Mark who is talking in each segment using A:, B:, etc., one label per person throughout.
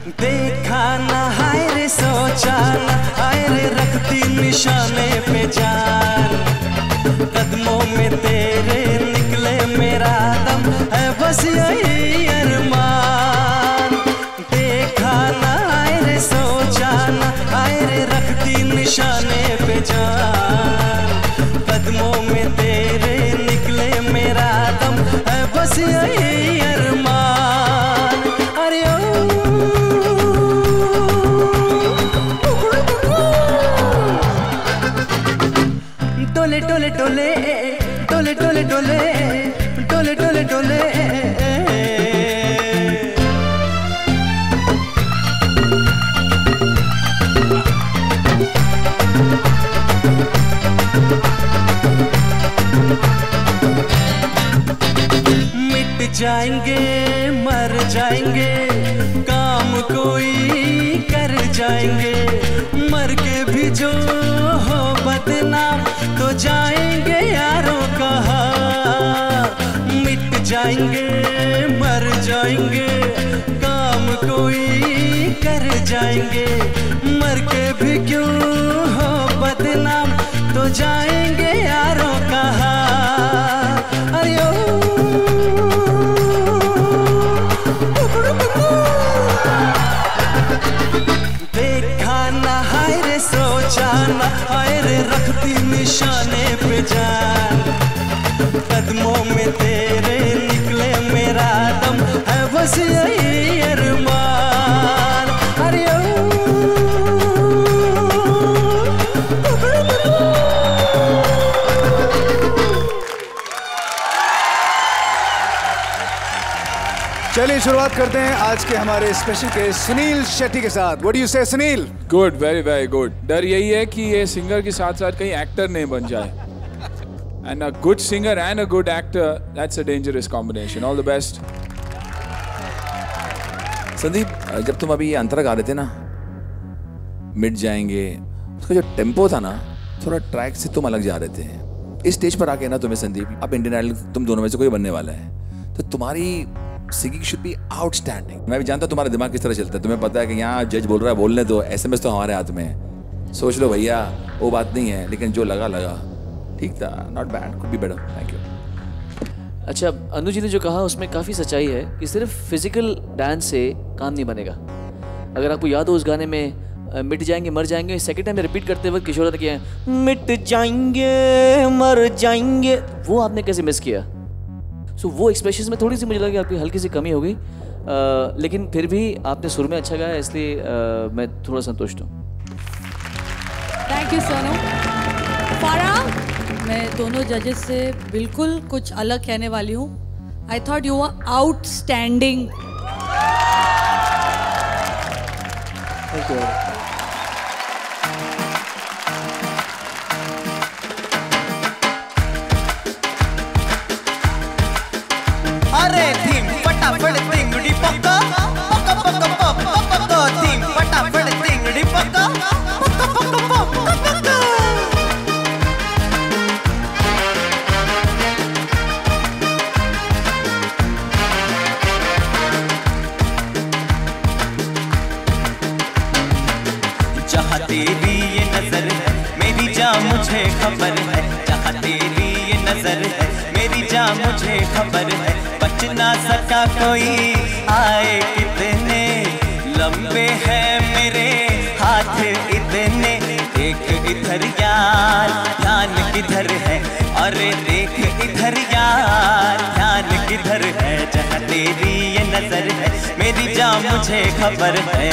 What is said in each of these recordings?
A: देखा ना हाय रे सोचा ना हाय रे रखती निशाने पे जान, कदमों में तेरे निकले मेरा दम है बस यही अरमान। देखा ना हाय रे सोचा ना हाय रे रखती निशाने पे जान, कदमों में तेरे निकले मेरा दम है बस यही अरमान। अरे टोले टोले टोले टोले टोले टोले टोले टोले टोले मिट जाएंगे मर जाएंगे काम कोई कर जाएंगे, मर के भी जो हो बदनाम तो जाएंगे यारों कहाँ। मिट जाएंगे मर जाएंगे काम कोई कर जाएंगे, मर के भी क्यों हो बदनाम तो जाएंगे यारों कहाँ। अरे देखा ना हाय रे सोचा ना हाय रे रखती निशाने पे जान, कदमों में तेरे निकले मेरा दम है बस यही अरमान। अरे
B: चलिए शुरुआत करते हैं आज के हमारे स्पेशल के सुनील शेट्टी के साथ। What do you say Sunil?
C: Good, very very good. डर यही है कि ये सिंगर के साथ साथ कहीं एक्टर नहीं बन जाए। And a good singer and a good actor, that's a dangerous combination. All the best.
D: Sandeep, जब तुम अभी ये अंतरा गा रहे थे ना, मिट जाएंगे, उसका जो टेम्पो था ना, थोड़ा ट्रैक से तुम अलग जा रहे थे। इस स्टेज पर आके ना तुम्हें संदीप, अब इंडियन आइडल तुम दोनों में से कोई बनने वाला है, तो तुम्हारी सिंगिंग शुड बी आउटस्टैंडिंग। मैं भी जानता हूँ तुम्हारा दिमाग किस तरह चलता है। तुम्हें पता है कि यहाँ जज बोल रहा है बोलने दो, एसएमएस तो हमारे हाथ में है। सोच लो भैया, वो बात नहीं है, लेकिन जो लगा लगा ठीक था। Not bad, could be better. Thank you.
E: अच्छा, अनु जी ने जो कहा उसमें काफ़ी सच्चाई है कि सिर्फ फिजिकल डांस से काम नहीं बनेगा। अगर आपको याद हो उस गाने में मिट जाएंगे मर जाएंगे, सेकंड टाइम में रिपीट करते वक्त किशोर ने किया मिट जाएंगे मर जाएंगे, वो आपने कैसे मिस किया? सो वो एक्सप्रेशन में थोड़ी सी मुझे लगा कि आपकी हल्की सी कमी हो गई, लेकिन फिर भी आपने सुर में अच्छा गाया, इसलिए मैं थोड़ा संतुष्ट हूँ।
F: Thank you Sonu. फारा, मैं दोनों जजेस से बिल्कुल कुछ अलग कहने वाली हूँ। I thought you were outstanding.
E: Thank you.
A: अरे धीम फटाफट तिंगड़ी पक्का पक्का पक्का पक्का पक्का धीम फटाफट तिंगड़ी पक्का पक्का पक्का पक्का पक्का। जहाँ तेरी ये नजर है मेरी जान मुझे खबर है, जहाँ तेरी ये नजर है मेरी जान मुझे खबर है। बच ना सका कोई आए कितने लंबे हैं मेरे हाथ इतने, देख इधर यार ध्यान किधर है, अरे देख इधर यार ध्यान किधर है। जहाँ तेरी ये नजर है मेरी जान मुझे खबर है।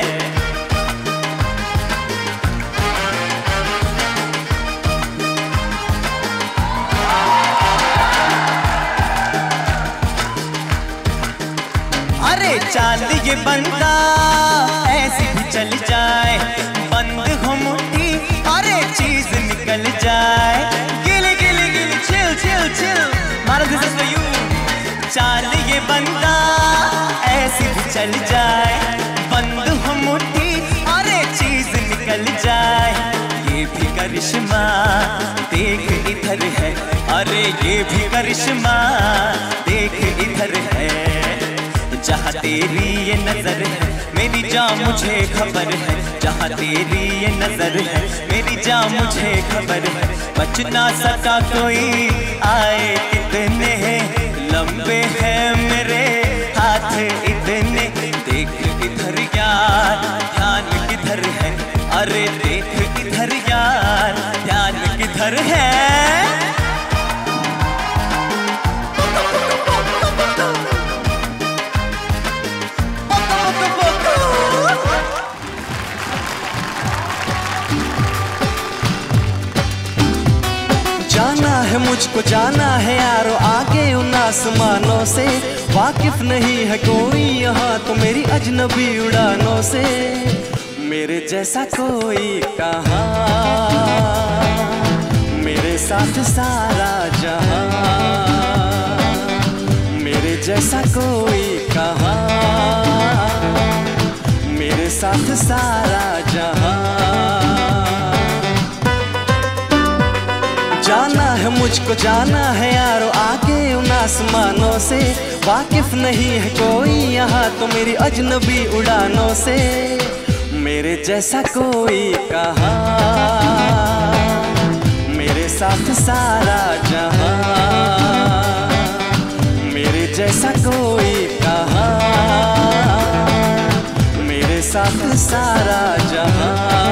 A: अरे चाल ये बंदा ऐसी भी चल जाए, बंद हो मुट्ठी अरे चीज निकल जाए। गिल गिल गिल चिल चिल चिल मारो दिस इज फॉर यू। चाल ये बंदा ऐसी भी चल जाए, बंद हो मुट्ठी अरे चीज निकल जाए। ये भी करिश्मा देख इधर है, अरे ये भी करिश्मा देख इधर है। जहाँ तेरी ये नजर है मेरी जान मुझे खबर है, जहाँ तेरी ये नजर है, मेरी जान मुझे खबर है, बच ना सका कोई, आए कितने लंबे हैं मेरे हाथ इतने, देख किधर यार ध्यान किधर है, अरे देख किधर यार ध्यान किधर है। जाना है मुझको जाना है यारो आगे उन आसमानों से, वाकिफ नहीं है कोई यहाँ तो मेरी अजनबी उड़ानों से, मेरे जैसा कोई कहाँ, मेरे साथ सारा जहां, मेरे जैसा कोई कहाँ, मेरे साथ सारा जहां। जाना है मुझको जाना है यारो आगे उन आसमानों से, वाकिफ नहीं है कोई यहाँ तो मेरी अजनबी उड़ानों से, मेरे जैसा कोई कहाँ, मेरे साथ सारा जहां, मेरे जैसा कोई कहाँ, मेरे साथ सारा जहां।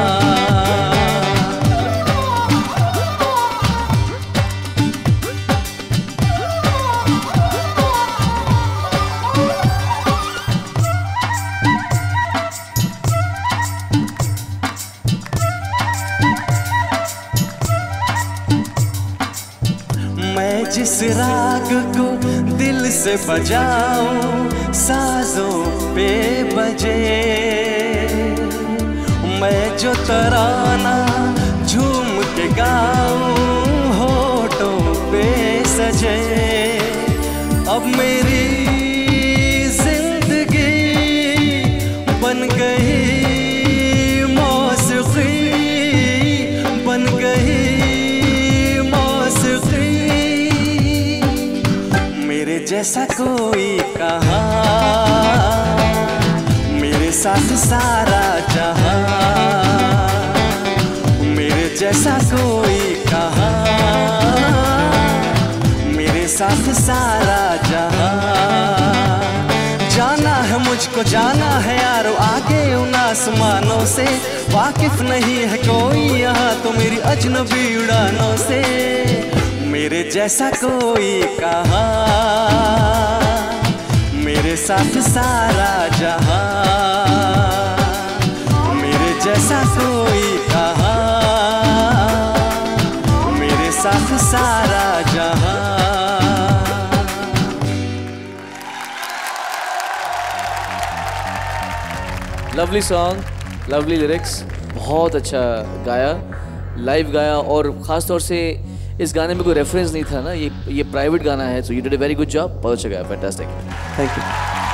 A: मैं जिस राग को दिल से बजाऊं साजों पे बजे, मैं जो तराना झूम के गाऊं होठों पे सजे, अब मेरी जिंदगी बन गई मौसीकी, बन गई जैसा कोई कहाँ, मेरे साथ सारा जहां, मेरे जैसा कोई कहाँ, मेरे साथ सारा जहां। जाना है मुझको जाना है यारो आगे उन आसमानों से, वाकिफ नहीं है कोई यहाँ तो मेरी अजनबी उड़ानों से, मेरे जैसा कोई कहाँ, मेरे साथ सारा जहां, मेरे जैसा कोई कहाँ, मेरे साथ सारा जहां।
E: लवली सॉन्ग, लवली लिरिक्स, बहुत अच्छा गाया, लाइव गाया, और ख़ास तौर से इस गाने में कोई रेफरेंस नहीं था ना, ये प्राइवेट गाना है, so you did a very good job, बहुत अच्छा गाया, फैंटास्टिक, थैंक यू।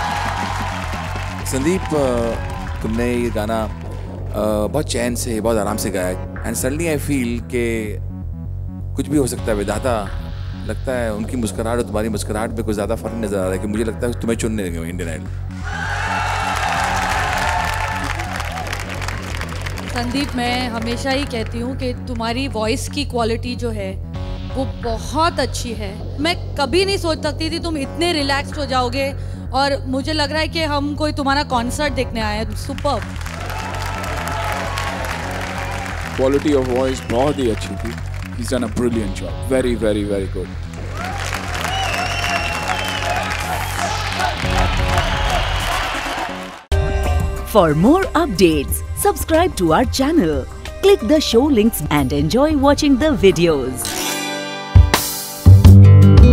D: संदीप, तुमने ये गाना बहुत चैन से बहुत आराम से गाया, एंड सडनली आई फील कि कुछ भी हो सकता है, विधाता लगता है उनकी मुस्कुराहट और तुम्हारी मुस्कुराहट में कुछ ज़्यादा फर्क नज़र आ रहा है कि मुझे लगता है तुम्हें चुनने देंगे इंडियन आइडल।
F: संदीप, मैं हमेशा ही कहती हूँ कि तुम्हारी वॉइस की क्वालिटी जो है वो बहुत अच्छी है, मैं कभी नहीं सोच सकती थी तुम इतने रिलैक्स्ड हो जाओगे, और मुझे लग रहा है कि हम कोई तुम्हारा कॉन्सर्ट देखने आए हैं। सुपर्ब,
C: क्वालिटी ऑफ वॉइस बहुत ही अच्छी थी, he's done a brilliant job, very very very good.
G: For more updates, subscribe to our channel, click the show links and enjoy watching the videos.